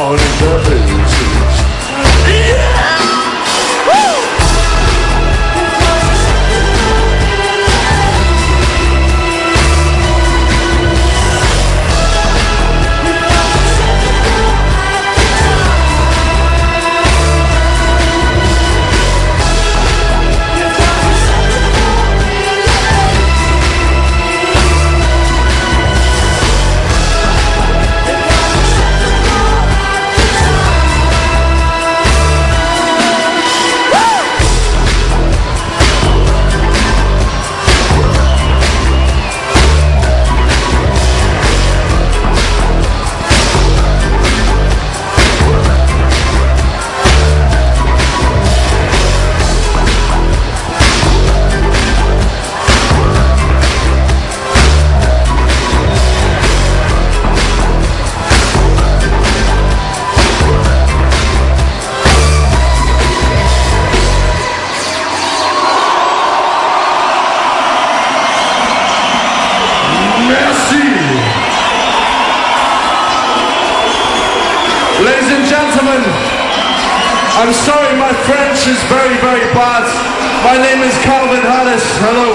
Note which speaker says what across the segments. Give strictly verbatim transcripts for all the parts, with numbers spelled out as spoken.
Speaker 1: Ladies and gentlemen, I'm sorry my French is very, very bad. My name is Calvin Harris. Hello.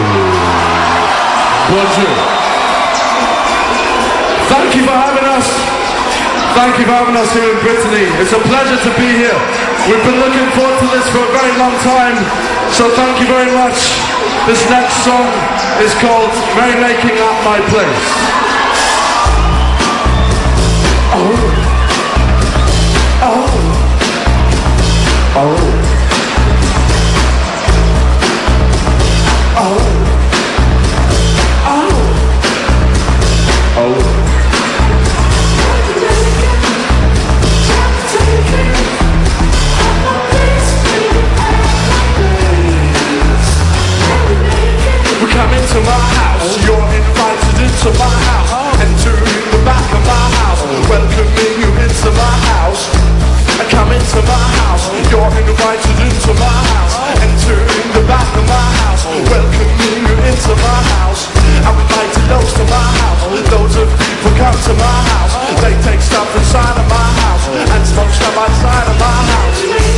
Speaker 1: Bonjour. Thank you for having us. Thank you for having us here in Brittany. It's a pleasure to be here. We've been looking forward to this for a very long time, so thank you very much. This next song is called Merrymaking at My Place. Oh. Oh. Oh. Oh. Oh. Oh. We come into my house, you're invited into my house, entering the back of my house, welcoming you into my house. I come into my house, you're invited into my house, entering the back of my house, welcoming you into my house. I would like to loads to my house, loads of people come to my house, they take stuff inside of my house, and smoke stuff outside of my house.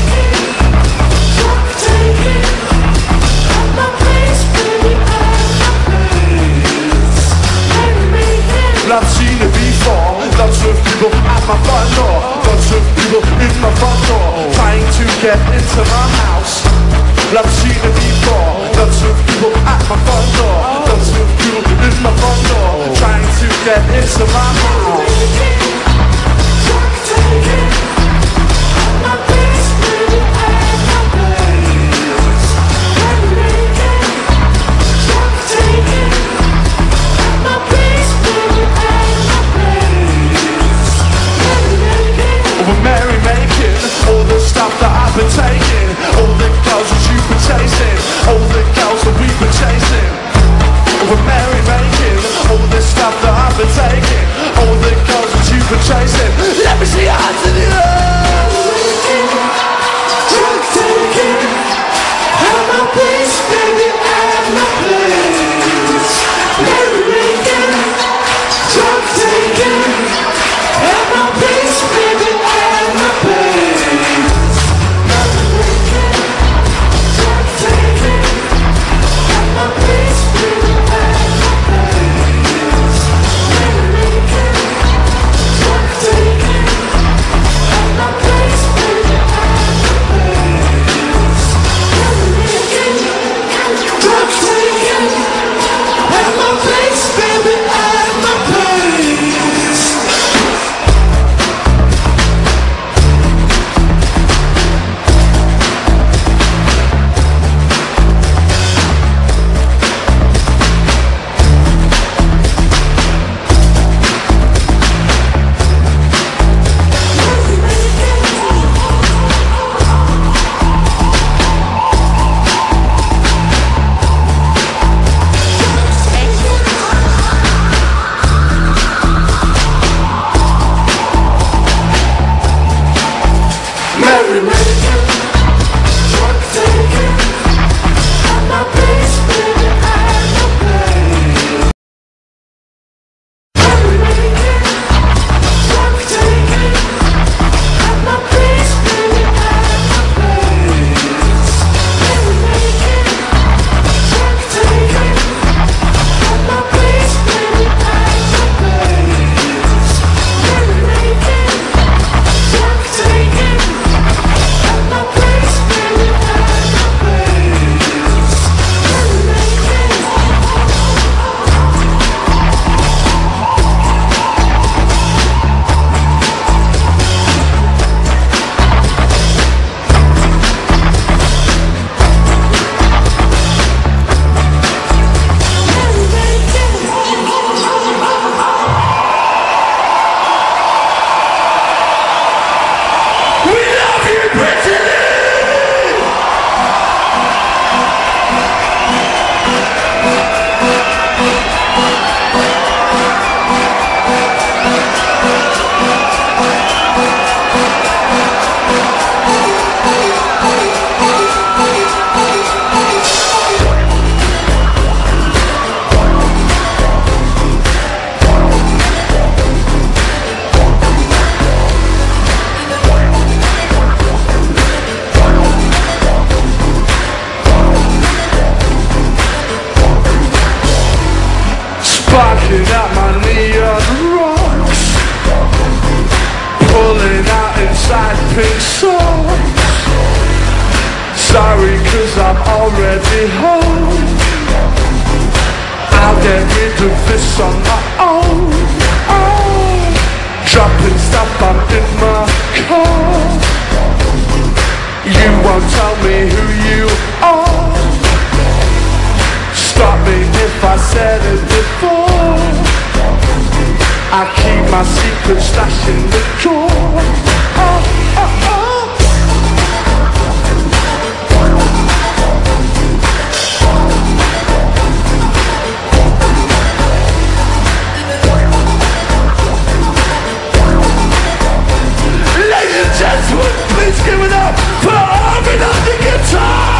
Speaker 1: I've seen it before, lots of people at my front door, lots of people in my front door, trying to get into my house. I've seen it before, lots of people at my front door, lots of people in my front door, trying to get into my house. We're merrymaking, all the stuff that I've been taking, all the girls that you've been chasing, all the girls that we've been chasing. We're merrymaking, all the stuff that I've been taking, all the girls that you've been Sorry, cause I'm already home. I'll get rid of this on my own. Oh, dropping stuff, I'm in my car. You won't tell me who you are. Stop me if I said it before. I keep my secret stash in the drawer. Oh, oh, oh. Ladies and gentlemen, please give it up for Armin on the guitar!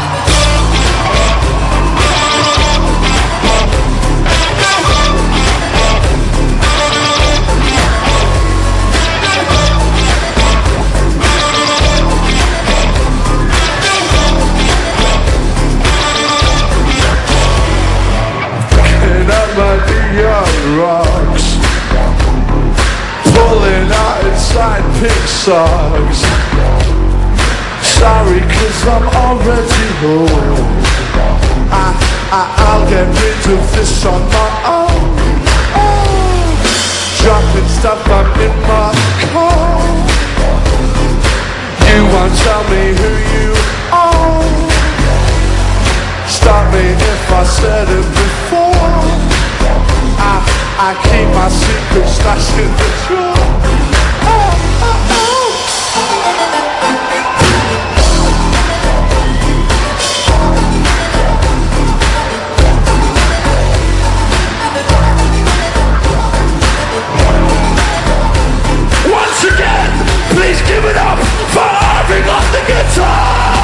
Speaker 1: Picking up my neon rocks, pulling out inside pink socks. Sorry, cause I'm already home. I, I, I'll get rid of this on my own. Oh, dropping stuff, I'm in my car. You won't tell me who you are. Stop me if I said it before. I, I keep my secret stash in the drawer. Oh, oh, oh. Once again, please give it up for Irving on the guitar!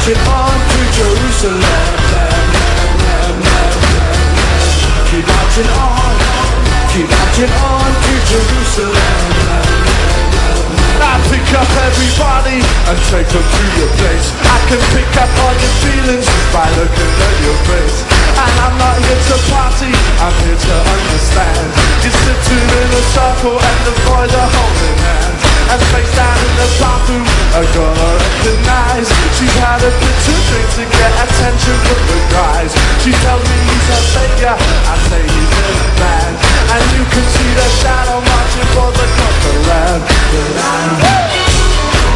Speaker 1: marching on to Jerusalem. Keep marching on, keep marching on to Jerusalem. I pick up everybody and take them to your place. I can pick up on your feelings by looking at your face. And I'm not here to party, I'm here to understand. You're sitting in a circle and the boys are holding hands. And face down in the bathroom, I gotta recognize she's had a bit too drink to get attention from the guys. She tells me he's her savior, and